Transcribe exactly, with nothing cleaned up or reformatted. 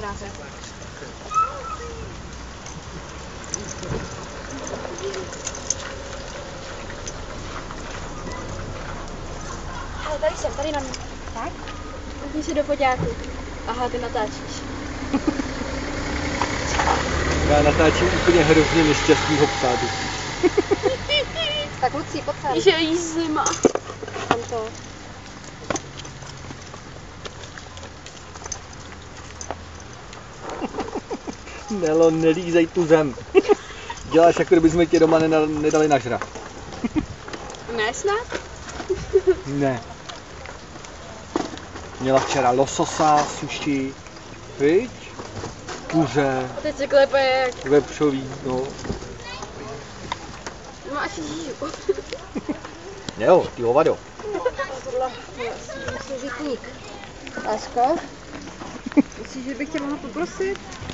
práce. Ale tady jsem, tady na mě. Tak? Koukni si do foťáku. Aha, ty natáčíš. Já natáčím úplně hrozně nešťastnýho psa. Tak Lucí, pojď sem. Že jí zima. Tam to. Nelo, nelízej tu zem. Děláš, jako kdybychom tě doma nedali nažrat. Ne snad? Ne. Měla včera lososa, sushi, viď? Kuře, A teď se klepe jak... vepřový, no. Máš jížu. Jo, ty hovado. Tohle musí žitník. Lásko, myslíš, že bych tě mohla poprosit?